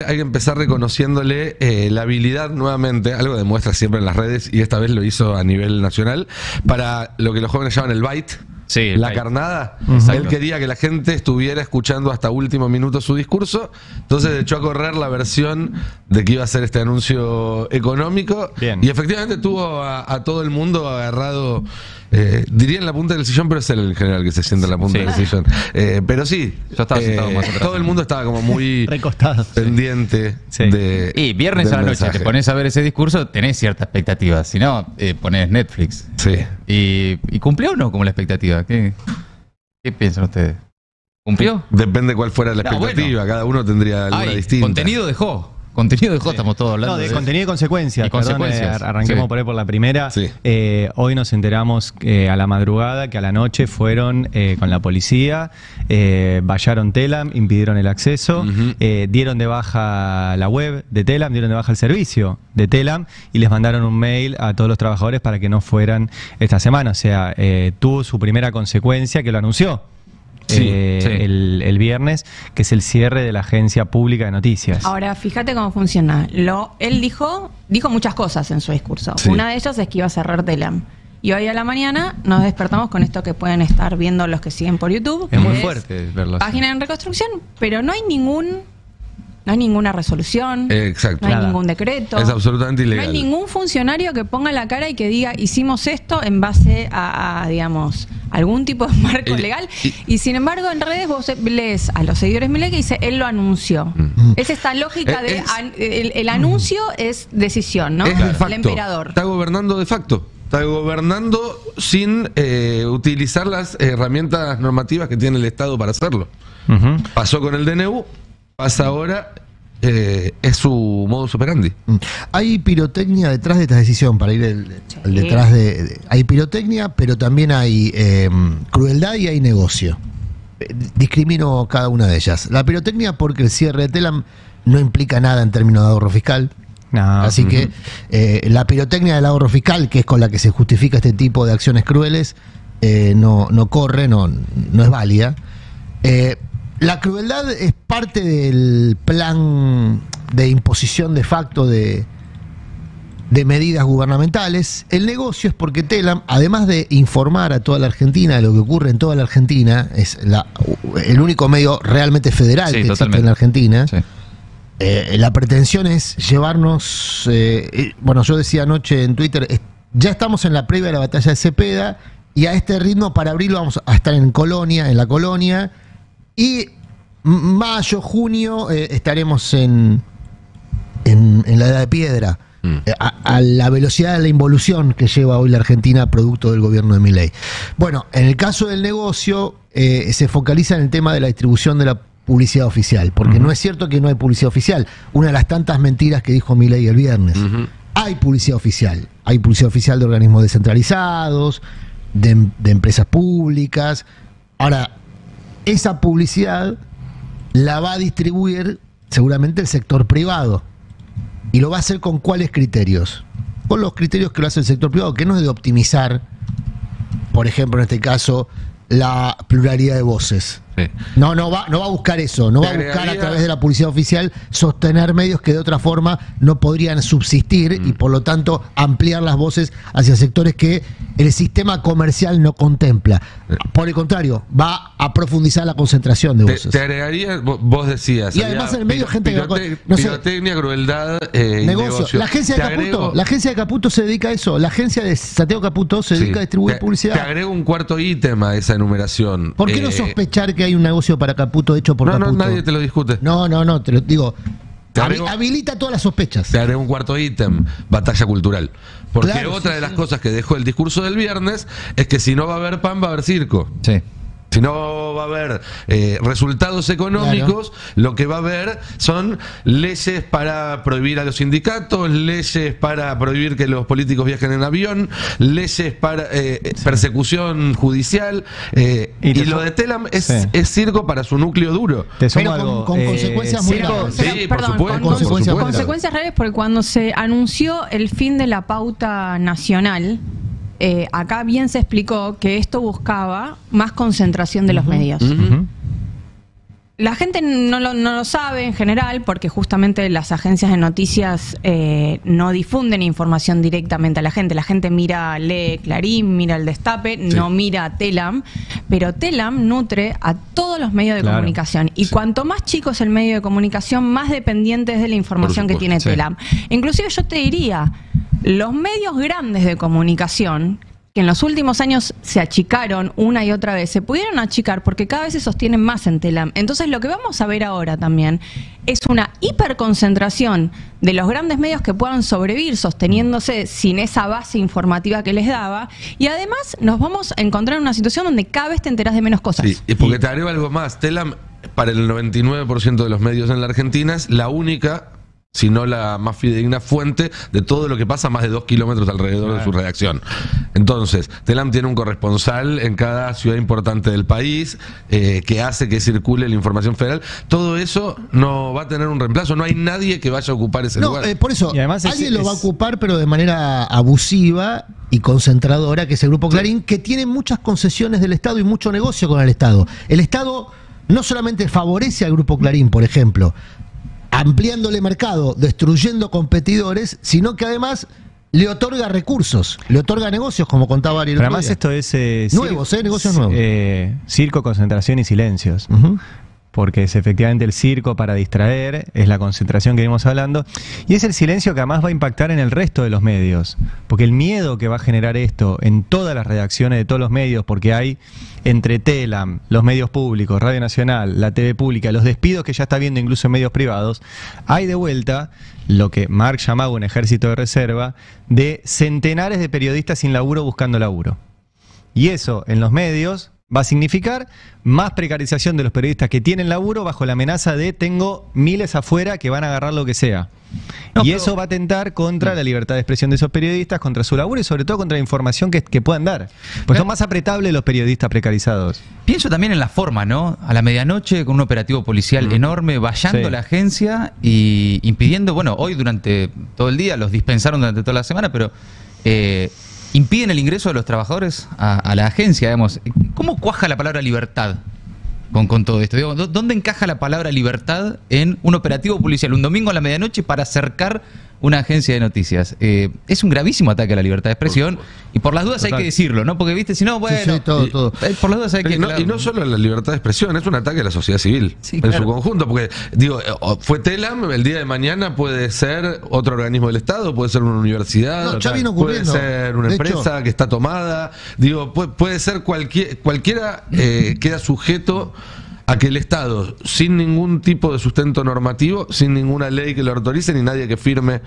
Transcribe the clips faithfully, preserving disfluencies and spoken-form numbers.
hay que empezar reconociéndole eh, la habilidad nuevamente, algo que demuestra siempre en las redes y esta vez lo hizo a nivel nacional, para lo que los jóvenes llaman el bite. Sí, la bite. carnada. Exacto. Él quería que la gente estuviera escuchando hasta último minuto su discurso, entonces echó a correr la versión de que iba a ser este anuncio económico. Bien. Y efectivamente tuvo a, a todo el mundo agarrado, eh, diría en la punta del sillón, pero es él en general que se sienta en la punta Sí. del sillón. Eh, pero sí, Yo estaba sentado eh, más atrás. todo el mundo estaba como muy Recostado. pendiente Sí. de Y viernes del a la noche mensaje. te pones a ver ese discurso, tenés cierta expectativa. Si no, eh, pones Netflix. Sí. Y, ¿Y cumplió o no como la expectativa? ¿Qué, qué piensan ustedes? ¿Cumplió? Depende cuál fuera la No, expectativa, cada uno tendría alguna Ay, distinta. contenido dejó. Contenido dejó, estamos todos hablando. No, de de contenido y consecuencias. Y Perdón, consecuencias. eh, arranquemos Sí. por ahí por la primera. Sí. Eh, hoy nos enteramos eh, a la madrugada que a la noche fueron eh, con la policía, eh, vallaron Telam, impidieron el acceso, Ujú. eh, dieron de baja la web de Telam, dieron de baja el servicio de Telam y les mandaron un mail a todos los trabajadores para que no fueran esta semana. O sea, eh, tuvo su primera consecuencia que lo anunció. Sí, eh, sí. El, el viernes, que es el cierre de la Agencia Pública de Noticias. Ahora, fíjate cómo funciona. Lo, él dijo, dijo muchas cosas en su discurso. Sí. Una de ellas es que iba a cerrar Telam. Y hoy a la mañana nos despertamos con esto que pueden estar viendo los que siguen por YouTube. Es muy que fuerte verlo así. Página en reconstrucción, pero no hay ningún, no hay ninguna resolución, Eh, exacto. no hay Nada. ningún decreto. Es absolutamente No ilegal. hay ningún funcionario que ponga la cara y que diga hicimos esto en base a, a, digamos, algún tipo de marco Y- legal. y- Y, sin embargo, en redes vos lees a los seguidores de Milei que dice él lo anunció. Mm. Es esta lógica Eh, de es- an- el, el anuncio es decisión, ¿no? Es de El facto. emperador. Está gobernando de facto. Está gobernando sin eh, utilizar las herramientas normativas que tiene el Estado para hacerlo. Ujú. Pasó con el D N U, pasa ahora, eh, es su modus operandi. Mm. Hay pirotecnia detrás de esta decisión, para ir el, Sí. el detrás de, de- Hay pirotecnia, pero también hay eh, crueldad y hay negocio. Eh, Discrimino cada una de ellas. La pirotecnia porque el cierre de Telam no implica nada en términos de ahorro fiscal. No. Así que eh, la pirotecnia del ahorro fiscal, que es con la que se justifica este tipo de acciones crueles, eh, no, no corre, no, no es válida. Eh, la crueldad es parte del plan de imposición de facto de, de medidas gubernamentales. El negocio es porque Telam, además de informar a toda la Argentina de lo que ocurre en toda la Argentina, es la, el único medio realmente federal Sí, que existe totalmente. en la Argentina. Sí. Eh, la pretensión es llevarnos, eh, eh, bueno, yo decía anoche en Twitter, eh, ya estamos en la previa de la batalla de Cepeda y a este ritmo para abril vamos a estar en Colonia, en la Colonia, y m- mayo, junio eh, estaremos en, en, en la Edad de Piedra, Mm. eh, a, a la velocidad de la involución que lleva hoy la Argentina producto del gobierno de Milei. Bueno, en el caso del negocio eh, se focaliza en el tema de la distribución de la publicidad oficial, porque no es cierto que no hay publicidad oficial. Una de las tantas mentiras que dijo Milei el viernes. Ujú. Hay publicidad oficial. Hay publicidad oficial de organismos descentralizados, de, de empresas públicas. Ahora, esa publicidad la va a distribuir seguramente el sector privado. ¿Y lo va a hacer con cuáles criterios? Con los criterios que lo hace el sector privado, que no es de optimizar, por ejemplo, en este caso, la pluralidad de voces. Sí. No, no va, no va a buscar eso, no Te va a buscar a agregaría- través de la publicidad oficial sostener medios que de otra forma no podrían subsistir Mm. y por lo tanto ampliar las voces hacia sectores que el sistema comercial no contempla. Por el contrario, va a profundizar la concentración de Te, voces. te agregaría, vo- vos decías. Y además en el medio piro- gente que- pirote- no sé. pirotecnia, crueldad, eh, y Negocio. negocio. La agencia de Te Caputo, agrego- la agencia de Caputo se dedica a eso. La agencia de Santiago Caputo se Sí. dedica a distribuir Te- publicidad. Te agrego un cuarto ítem a esa enumeración. ¿Por qué no Eh, sospechar que hay un negocio para Caputo hecho por No, no, Caputo? nadie te lo discute. No, no, no, te lo digo. Te habi- agrego- habilita todas las sospechas. Te agrego un cuarto ítem, batalla cultural. Porque Claro, otra sí, de las sí. cosas que dejó el discurso del viernes es que si no va a haber pan, va a haber circo. Sí. Si no va a haber eh, resultados económicos, lo que va a haber son leyes para prohibir a los sindicatos, leyes para prohibir que los políticos viajen en avión, leyes para eh, persecución judicial. eh, Y y te lo su- de Telam es, Sí. es circo para su núcleo duro. Te sumo Pero con- algo. con eh, consecuencias muy circo- graves. Sí, Pero, por perdón, supuesto, con por consecuencias supuesto. Consecuencias reales porque cuando se anunció el fin de la pauta nacional, eh, acá bien se explicó que esto buscaba más concentración de los medios. Ujú. Ujú. La gente no lo, no lo sabe en general porque justamente las agencias de noticias eh, no difunden información directamente a la gente. La gente mira, lee Clarín, mira El Destape, sí. no mira Telam, pero Telam nutre a todos los medios de claro. comunicación. Y sí. cuanto más chico es el medio de comunicación, más dependiente es de la información que tiene sí. Telam. Inclusive yo te diría, los medios grandes de comunicación, que en los últimos años se achicaron una y otra vez, se pudieron achicar porque cada vez se sostienen más en Telam. Entonces lo que vamos a ver ahora también es una hiperconcentración de los grandes medios que puedan sobrevivir sosteniéndose sin esa base informativa que les daba, y además nos vamos a encontrar en una situación donde cada vez te enterás de menos cosas. Sí, y porque te agrego algo más, Telam para el noventa y nueve por ciento de los medios en la Argentina es la única, si no la más fidedigna fuente de todo lo que pasa más de dos kilómetros alrededor claro. de su redacción. Entonces, Telam tiene un corresponsal en cada ciudad importante del país eh, que hace que circule la información federal. Todo eso no va a tener un reemplazo, no hay nadie que vaya a ocupar ese no, lugar. Eh, por eso, y además alguien es, lo es... va a ocupar, pero de manera abusiva y concentradora, que es el Grupo Clarín, que tiene muchas concesiones del Estado y mucho negocio con el Estado. El Estado no solamente favorece al Grupo Clarín, por ejemplo, ampliándole mercado, destruyendo competidores, sino que además le otorga recursos, le otorga negocios, como contaba Ariel. Pero además esto es... Eh, nuevos, ¿eh? Negocios nuevos. Eh, circo, concentración y silencios. Uh-huh. Porque es efectivamente el circo para distraer, es la concentración que venimos hablando, y es el silencio que además va a impactar en el resto de los medios, porque el miedo que va a generar esto en todas las redacciones de todos los medios, porque hay entre Telam, los medios públicos, Radio Nacional, la T V pública, los despidos que ya está viendo incluso en medios privados, hay de vuelta lo que Mark llamaba un ejército de reserva de centenares de periodistas sin laburo buscando laburo. Y eso en los medios va a significar más precarización de los periodistas que tienen laburo bajo la amenaza de tengo miles afuera que van a agarrar lo que sea. No, y pero... eso va a atentar contra la libertad de expresión de esos periodistas, contra su laburo y sobre todo contra la información que, que puedan dar. Pues son más apretables los periodistas precarizados. Pienso también en la forma, ¿no? A la medianoche con un operativo policial mm. enorme, vallando sí. la agencia y impidiendo, bueno, hoy durante todo el día, los dispensaron durante toda la semana, pero... Eh, impiden el ingreso de los trabajadores a, a la agencia, digamos. ¿Cómo cuaja la palabra libertad con, con todo esto? Digo, ¿dónde encaja la palabra libertad en un operativo policial un domingo a la medianoche para acercar una agencia de noticias? Eh, es un gravísimo ataque a la libertad de expresión y por las dudas Total. hay que decirlo, ¿no? Porque, viste, si no, bueno... Sí, sí, todo, todo. Y, por las dudas hay que... Y no, y no solo a la libertad de expresión, es un ataque a la sociedad civil sí, en claro. su conjunto, porque, digo, fue Telam, el día de mañana puede ser otro organismo del Estado, puede ser una universidad, no, ya vino puede ser una de empresa hecho. que está tomada, digo, puede, puede ser cualquier, cualquiera eh, queda sujeto a que el Estado, sin ningún tipo de sustento normativo, sin ninguna ley que lo autorice, ni nadie que firme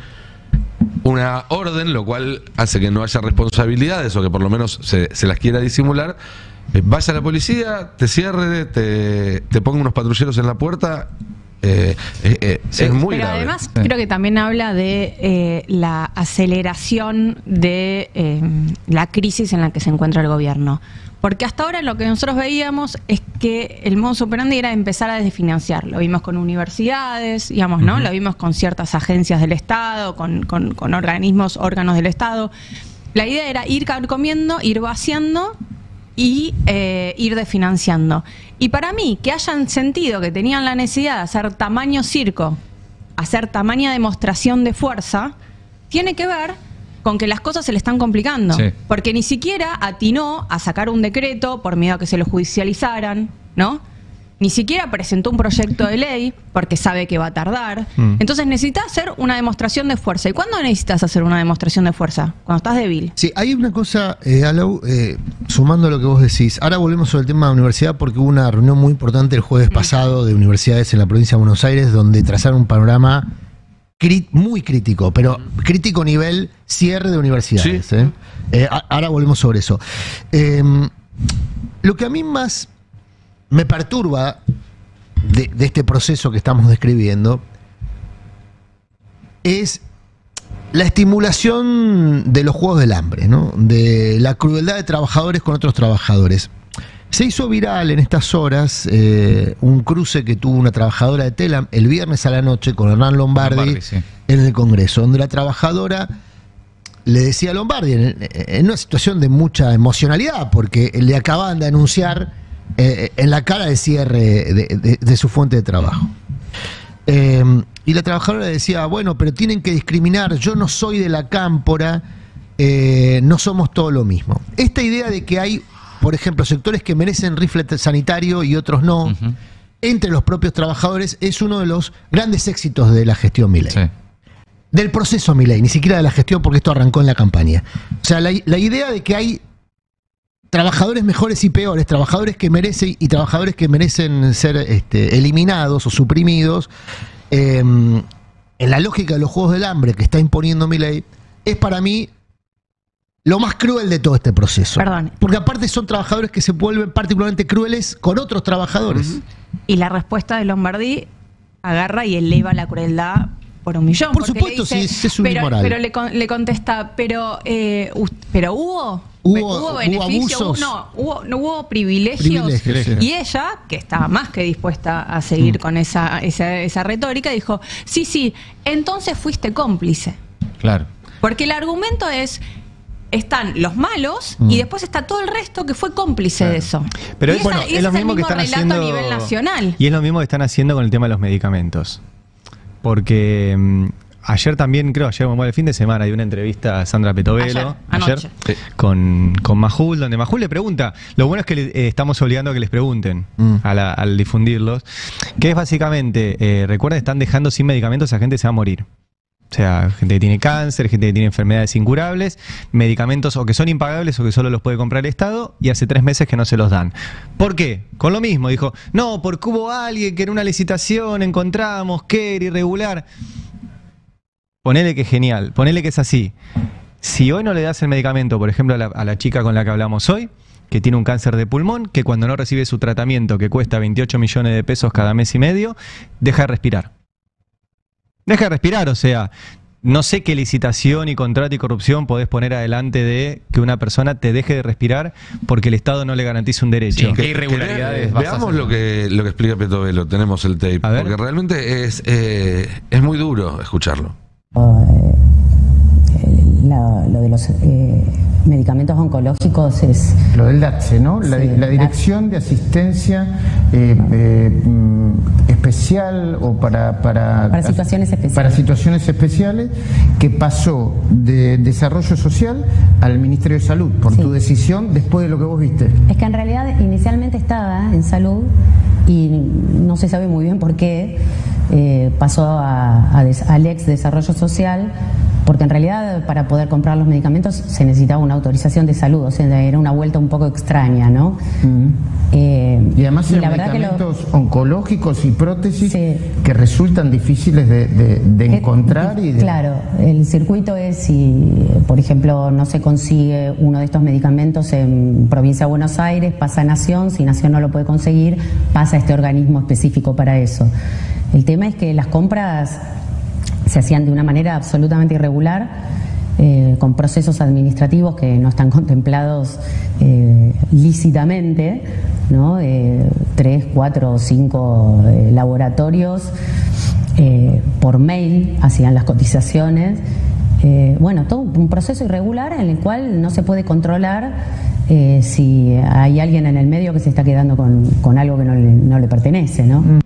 una orden, lo cual hace que no haya responsabilidades o que por lo menos se, se las quiera disimular, eh, vaya a la policía, te cierre, te, te ponga unos patrulleros en la puerta. Eh, eh, eh, sí, es muy pero grave. Además sí. creo que también habla de eh, la aceleración de eh, la crisis en la que se encuentra el gobierno. Porque hasta ahora lo que nosotros veíamos es que el modus operandi era empezar a desfinanciar. Lo vimos con universidades, digamos, ¿no? Uh-huh. Lo vimos con ciertas agencias del Estado, con, con, con organismos, órganos del Estado. La idea era ir comiendo, ir vaciando y eh, ir desfinanciando. Y para mí, que hayan sentido que tenían la necesidad de hacer tamaño circo, hacer tamaña demostración de fuerza, tiene que ver con que las cosas se le están complicando. Sí. Porque ni siquiera atinó a sacar un decreto por miedo a que se lo judicializaran, ¿no? Ni siquiera presentó un proyecto de ley porque sabe que va a tardar. Mm. Entonces necesitas hacer una demostración de fuerza. ¿Y cuándo necesitas hacer una demostración de fuerza? Cuando estás débil. Sí, hay una cosa, eh, Alau, eh, sumando a lo que vos decís. Ahora volvemos sobre el tema de la universidad porque hubo una reunión muy importante el jueves pasado de universidades en la provincia de Buenos Aires donde trazaron un panorama muy crítico, pero crítico nivel cierre de universidades. Sí. ¿eh? Eh, ahora volvemos sobre eso. Eh, lo que a mí más me perturba de, de este proceso que estamos describiendo es la estimulación de los juegos del hambre, ¿no? De la crueldad de trabajadores con otros trabajadores. Se hizo viral en estas horas eh, un cruce que tuvo una trabajadora de Telam el viernes a la noche con Hernán Lombardi, Lombardi sí. en el Congreso, donde la trabajadora le decía a Lombardi, en, en una situación de mucha emocionalidad, porque le acababan de anunciar eh, en la cara de cierre de, de, de su fuente de trabajo. Eh, y la trabajadora decía, bueno, pero tienen que discriminar, yo no soy de la cámpora, eh, no somos todo lo mismo. Esta idea de que hay, por ejemplo, sectores que merecen rifle sanitario y otros no, uh-huh. entre los propios trabajadores, es uno de los grandes éxitos de la gestión Milei. Sí. Del proceso Milei, ni siquiera de la gestión, porque esto arrancó en la campaña. O sea, la, la idea de que hay trabajadores mejores y peores, trabajadores que merecen y trabajadores que merecen ser este, eliminados o suprimidos, eh, en la lógica de los Juegos del Hambre que está imponiendo Milei, es para mí lo más cruel de todo este proceso. Perdón. Porque aparte son trabajadores que se vuelven particularmente crueles con otros trabajadores. Uh-huh. Y la respuesta de Lombardí agarra y eleva la crueldad por un millón. Por supuesto, dice, sí, es un pero, inmoral. pero le, con, le contesta, pero, eh, pero hubo... Hubo, hubo beneficios, hubo no, hubo, no hubo privilegios. privilegios. Y ella, que estaba más que dispuesta a seguir mm. con esa, esa, esa retórica, dijo, sí, sí, entonces fuiste cómplice. Claro. Porque el argumento es, están los malos mm. y después está todo el resto que fue cómplice claro. de eso. Pero y es, bueno, esa, es lo mismo que están haciendo a nivel nacional. Y es lo mismo que están haciendo con el tema de los medicamentos. Porque... Mmm, ayer también, creo, ayer como el fin de semana, hay una entrevista a Sandra Petovelo, ayer, ayer sí. con, con Majul, donde Majul le pregunta, lo bueno es que le, eh, estamos obligando a que les pregunten mm. a la, al difundirlos, que es básicamente, eh, recuerden, están dejando sin medicamentos a gente que se va a morir. O sea, gente que tiene cáncer, gente que tiene enfermedades incurables, medicamentos o que son impagables o que solo los puede comprar el Estado, y hace tres meses que no se los dan. ¿Por qué? Con lo mismo, dijo, no, porque hubo alguien que en una licitación encontramos que era irregular. Ponele que es genial, ponele que es así. Si hoy no le das el medicamento, por ejemplo, a la, a la chica con la que hablamos hoy, que tiene un cáncer de pulmón, que cuando no recibe su tratamiento, que cuesta veintiocho millones de pesos cada mes y medio, deja de respirar. Deja de respirar, o sea, no sé qué licitación y contrato y corrupción podés poner adelante de que una persona te deje de respirar porque el Estado no le garantiza un derecho. Sí, ¿qué irregularidades? Veamos lo que, lo que explica Petovelo, tenemos el tape, porque realmente es, eh, es muy duro escucharlo. Eh, la, lo de los eh, medicamentos oncológicos es... Lo del DATSE, ¿no? La, sí, la Dirección de Asistencia eh, eh, Especial o para... Para, para situaciones especiales. Para situaciones especiales, que pasó de Desarrollo Social al Ministerio de Salud, por sí. tu decisión, después de lo que vos viste. Es que en realidad inicialmente estaba en Salud y no se sabe muy bien por qué eh, pasó a, a des, al ex Desarrollo Social, porque en realidad para poder comprar los medicamentos se necesitaba una autorización de salud, o sea, era una vuelta un poco extraña, ¿no? Uh-huh. eh, y además eran medicamentos lo... oncológicos y prótesis sí. que resultan difíciles de, de, de encontrar. Eh, y de... Claro, el circuito es si, por ejemplo, no se consigue uno de estos medicamentos en provincia de Buenos Aires, pasa a Nación, si Nación no lo puede conseguir, pasa a este organismo específico para eso. El tema es que las compras se hacían de una manera absolutamente irregular, eh, con procesos administrativos que no están contemplados eh, lícitamente, ¿no? Eh, tres, cuatro o cinco eh, laboratorios eh, por mail hacían las cotizaciones. Eh, bueno, todo un proceso irregular en el cual no se puede controlar eh, si hay alguien en el medio que se está quedando con, con algo que no le, no le pertenece, ¿no? Mm.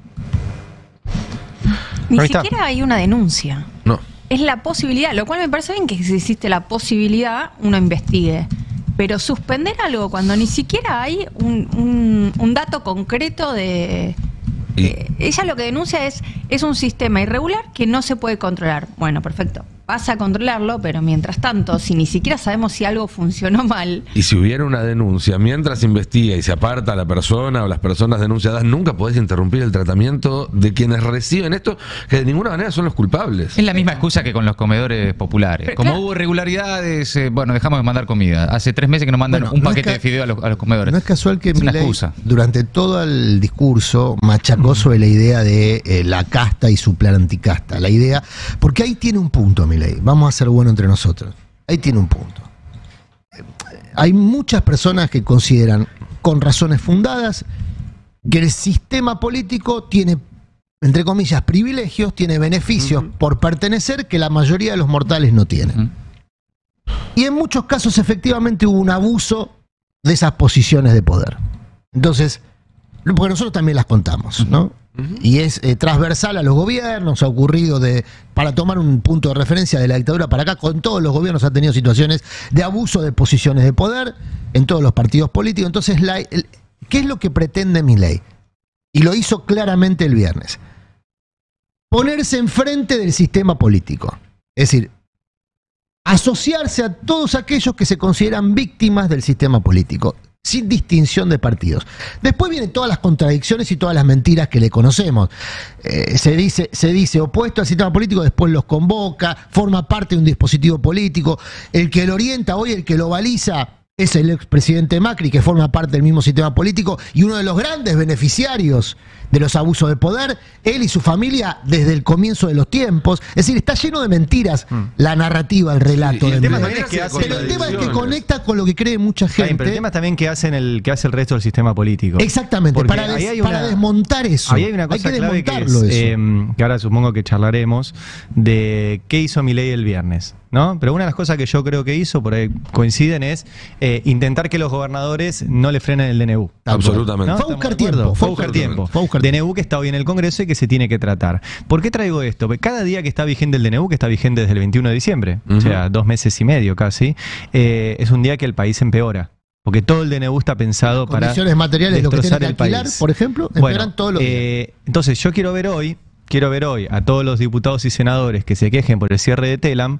Ni siquiera hay una denuncia. No. Es la posibilidad, lo cual me parece bien que si existe la posibilidad, uno investigue. Pero suspender algo cuando ni siquiera hay un, un, un dato concreto de... Eh, ella lo que denuncia es, es un sistema irregular que no se puede controlar. Bueno, perfecto. Vas a controlarlo, pero mientras tanto, si ni siquiera sabemos si algo funcionó mal... Y si hubiera una denuncia, mientras investiga y se aparta la persona o las personas denunciadas, nunca podés interrumpir el tratamiento de quienes reciben esto, que de ninguna manera son los culpables. Es la misma excusa que con los comedores populares. Pero, Como claro. hubo irregularidades, eh, bueno, dejamos de mandar comida. Hace tres meses que nos mandan bueno, un no paquete de fideo a los, a los comedores. No es casual que es una Milei, excusa. Durante todo el discurso, machacó mm. sobre la idea de eh, la casta y su plan anticasta. La idea, porque ahí tiene un punto, Milei. Vamos a ser buenos entre nosotros. Ahí tiene un punto. Hay muchas personas que consideran, con razones fundadas, que el sistema político tiene, entre comillas, privilegios, tiene beneficios uh-huh. por pertenecer que la mayoría de los mortales no tienen. Uh-huh. Y en muchos casos, efectivamente, hubo un abuso de esas posiciones de poder. Entonces, porque nosotros también las contamos, ¿no? Uh-huh. Y es eh, transversal a los gobiernos, ha ocurrido de, para tomar un punto de referencia de la dictadura para acá, con todos los gobiernos ha tenido situaciones de abuso de posiciones de poder en todos los partidos políticos. Entonces, la, el, ¿qué es lo que pretende Milei? Y lo hizo claramente el viernes. Ponerse enfrente del sistema político. Es decir, asociarse a todos aquellos que se consideran víctimas del sistema político, sin distinción de partidos. Después vienen todas las contradicciones y todas las mentiras que le conocemos. Eh, se dice, se dice opuesto al sistema político, después los convoca, forma parte de un dispositivo político. El que lo orienta hoy, el que lo baliza, es el expresidente Macri, que forma parte del mismo sistema político y uno de los grandes beneficiarios de los abusos de poder, él y su familia desde el comienzo de los tiempos. Es decir, está lleno de mentiras mm. la narrativa, el relato. Sí, de el tema Milei. es que hace Pero el tema es que conecta con lo que cree mucha gente. Bien, pero el tema también que hacen el que hace el resto del sistema político. Exactamente, para, des, una, para desmontar eso. Ahí hay una cosa hay que clave que, es, eso. Eh, que ahora supongo que charlaremos de qué hizo Milei el viernes, ¿no? Pero una de las cosas que yo creo que hizo, por ahí coinciden, es eh, intentar que los gobernadores no le frenen el D N U. Absolutamente. ¿No? Fue a buscar tiempo. Fue a buscar tiempo. Fue a buscar D N U que está hoy en el Congreso y que se tiene que tratar. ¿Por qué traigo esto? Porque cada día que está vigente el D N U, que está vigente desde el veintiuno de diciembre, uh-huh. o sea, dos meses y medio casi, eh, es un día que el país empeora. Porque todo el D N U está pensado para condiciones materiales, lo que tiene que alquilar, país. Por ejemplo, empeoran bueno, todos los días. Eh, entonces, yo quiero ver hoy, quiero ver hoy a todos los diputados y senadores que se quejen por el cierre de Telam,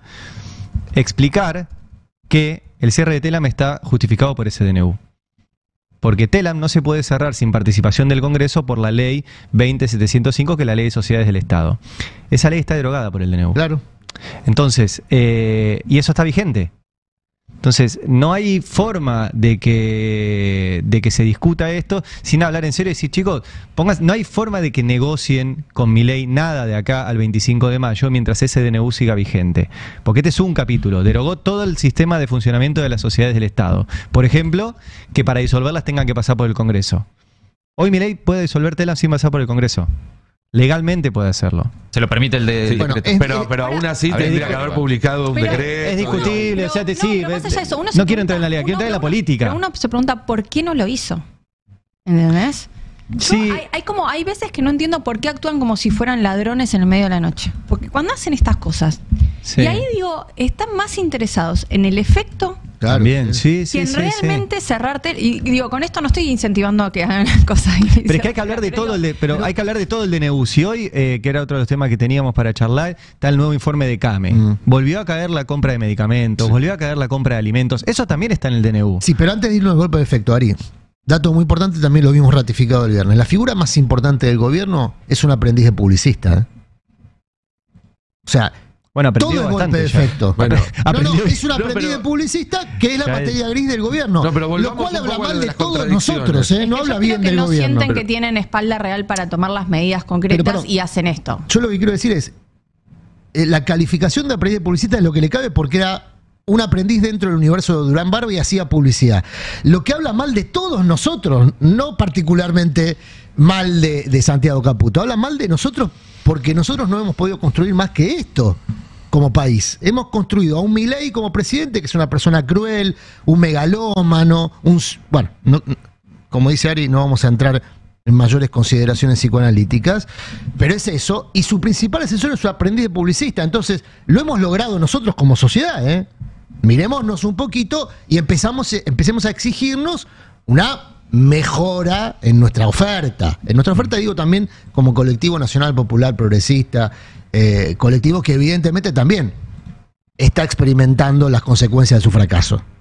explicar que el cierre de Telam está justificado por ese D N U. Porque Telam no se puede cerrar sin participación del Congreso por la ley veinte setecientos cinco, que es la ley de sociedades del Estado. Esa ley está derogada por el D N U. Claro. Entonces, eh, y eso está vigente. Entonces, no hay forma de que, de que se discuta esto sin hablar en serio y decir, chicos, pongas, no hay forma de que negocien con Milei nada de acá al veinticinco de mayo mientras ese D N U siga vigente. Porque este es un capítulo, derogó todo el sistema de funcionamiento de las sociedades del Estado. Por ejemplo, que para disolverlas tengan que pasar por el Congreso. Hoy Milei puede disolver Telam sin pasar por el Congreso. Legalmente puede hacerlo. Se lo permite el de, sí, bueno, decreto. Es, pero, es, pero aún así tendría que haber publicado un pero, decreto. Es discutible, no, o sea, te, no, sí, no, ves, más allá de eso, uno no quiero entrar en la legalidad, quiero entrar en la política. Pero uno se pregunta por qué no lo hizo. ¿Entendés? Sí. Yo, hay, hay como hay veces que no entiendo por qué actúan como si fueran ladrones en el medio de la noche. Porque cuando hacen estas cosas, sí. y ahí digo, están más interesados en el efecto. Claro. También, sí, sí, que en sí, realmente sí. cerrarte. Y digo, con esto no estoy incentivando a que hagan cosas. Pero es que hay que hablar de todo el de, pero, pero hay que hablar de todo el D N U. Si hoy, eh, que era otro de los temas que teníamos para charlar, está el nuevo informe de CAME. Mm. Volvió a caer la compra de medicamentos, sí. volvió a caer la compra de alimentos. Eso también está en el D N U. Sí, pero antes de irnos al golpe de efecto, Ari, dato muy importante, también lo vimos ratificado el viernes. La figura más importante del gobierno es un aprendiz de publicista. ¿eh? O sea, bueno, todo es golpe de efecto. Bueno, no, no, es un aprendiz no, pero, de publicista que es la materia gris del gobierno. No, pero lo cual habla mal de todos nosotros, ¿eh? No habla bien del no gobierno. Sienten pero, que tienen espalda real para tomar las medidas concretas pero, pero, y hacen esto. Yo lo que quiero decir es, eh, la calificación de aprendiz de publicista es lo que le cabe porque era un aprendiz dentro del universo de Durán Barba y hacía publicidad. Lo que habla mal de todos nosotros, no particularmente mal de, de Santiago Caputo, habla mal de nosotros porque nosotros no hemos podido construir más que esto como país. Hemos construido a un Milei como presidente, que es una persona cruel, un megalómano, un... Bueno, no, como dice Ari, no vamos a entrar en mayores consideraciones psicoanalíticas, pero es eso, y su principal asesor es su aprendiz de publicista. Entonces, lo hemos logrado nosotros como sociedad, ¿eh? Mirémonos un poquito y empezamos, empecemos a exigirnos una mejora en nuestra oferta. En nuestra oferta digo también como colectivo nacional, popular, progresista, eh, colectivo que evidentemente también está experimentando las consecuencias de su fracaso.